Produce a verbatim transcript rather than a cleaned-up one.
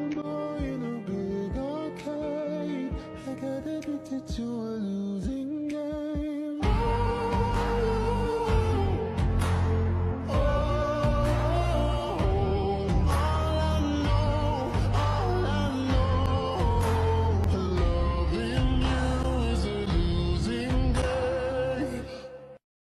boy in a big arcade. I got addicted to a